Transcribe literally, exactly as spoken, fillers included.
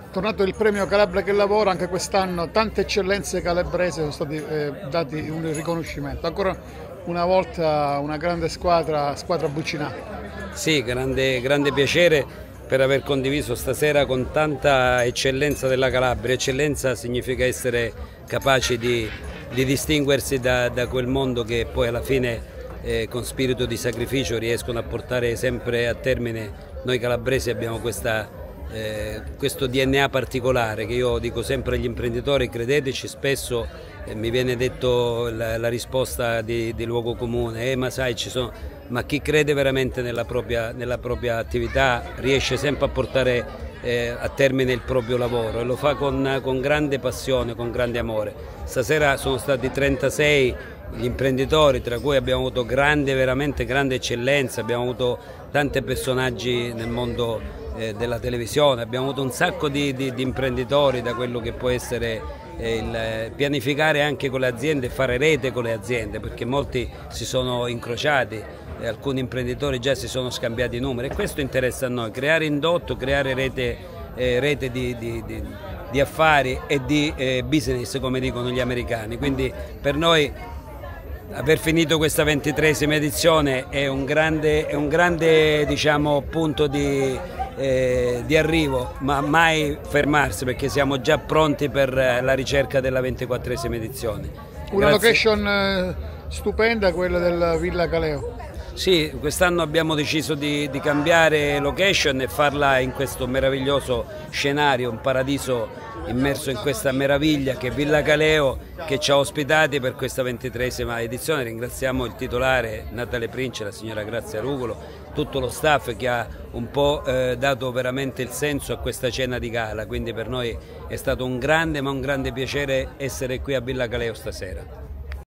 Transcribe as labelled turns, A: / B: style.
A: Tornato il premio Calabria che lavora, anche quest'anno tante eccellenze calabresi sono stati eh, dati un riconoscimento. Ancora una volta una grande squadra, squadra Buccinata.
B: Sì, grande, grande piacere per aver condiviso stasera con tanta eccellenza della Calabria. Eccellenza significa essere capaci di, di distinguersi da, da quel mondo che poi alla fine eh, con spirito di sacrificio riescono a portare sempre a termine. Noi calabresi abbiamo questa Eh, questo D N A particolare che io dico sempre agli imprenditori: credeteci. Spesso eh, mi viene detto la, la risposta di, di luogo comune, eh, ma sai, ci sono, ma chi crede veramente nella propria, nella propria attività riesce sempre a portare eh, a termine il proprio lavoro, e lo fa con, con grande passione, con grande amore. Stasera sono stati trentasei gli imprenditori, tra cui abbiamo avuto grande, veramente grande eccellenza, abbiamo avuto tanti personaggi nel mondo eh, della televisione, abbiamo avuto un sacco di, di, di imprenditori, da quello che può essere eh, il pianificare anche con le aziende e fare rete con le aziende, perché molti si sono incrociati e alcuni imprenditori già si sono scambiati i numeri, e questo interessa a noi: creare indotto, creare rete, eh, rete di, di, di, di affari e di eh, business, come dicono gli americani. Quindi per noi aver finito questa ventitreesima edizione è un grande, è un grande diciamo, punto di, eh, di arrivo, ma mai fermarsi, perché siamo già pronti per la ricerca della ventiquattresima edizione.
A: Una
B: Grazie.
A: location eh, stupenda, quella della Villa Caleo.
B: Sì, quest'anno abbiamo deciso di, di cambiare location e farla in questo meraviglioso scenario, un paradiso immerso in questa meraviglia che è Villa Caleo, che ci ha ospitati per questa ventitreesima edizione. Ringraziamo il titolare Natale Prince, la signora Grazia Rugolo, tutto lo staff che ha un po' eh, dato veramente il senso a questa cena di gala. Quindi per noi è stato un grande, ma un grande piacere essere qui a Villa Caleo stasera.